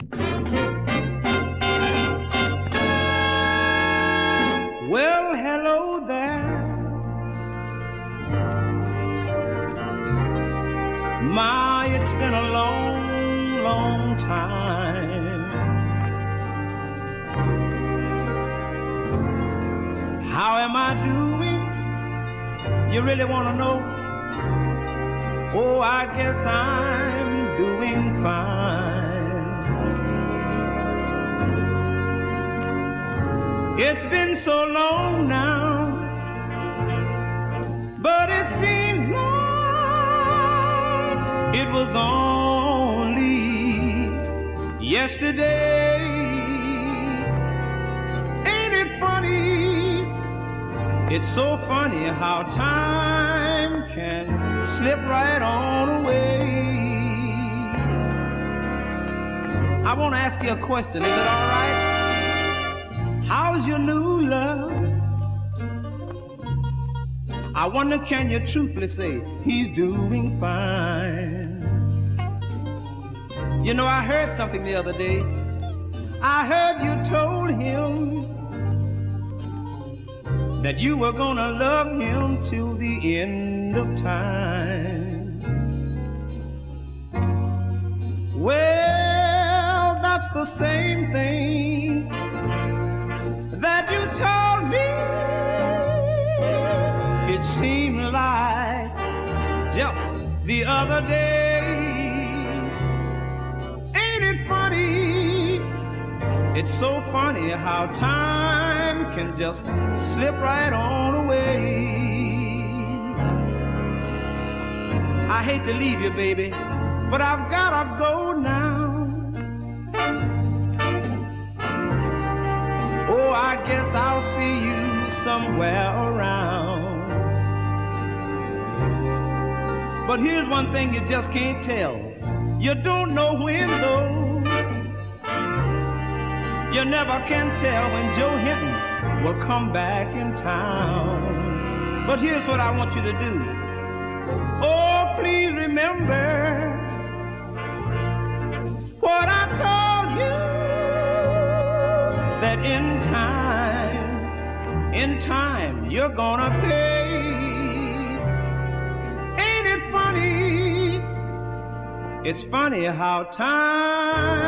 Well, hello there. My, it's been a long, long time. How am I doing? You really want to know? Oh, I guess I'm doing fine. It's been so long now, but it seems like it was only yesterday. Ain't it funny? It's so funny how time can slip right on away. I want to ask you a question, is it all right? How's your new love? I wonder, can you truthfully say he's doing fine? You know, I heard something the other day. I heard you told him that you were gonna love him till the end of time. Well, that's the same thing that you told me. It seemed like just the other day. Ain't it funny? It's so funny how time can just slip right on away. I hate to leave you, baby, but I've gotta go now. Oh, I guess I'll see you somewhere around. But here's one thing you just can't tell. You don't know when, though. You never can tell when Joe Hinton will come back in town. But here's what I want you to do. Oh, please remember what I told you, that in time, you're gonna pay. Ain't it funny? It's funny how time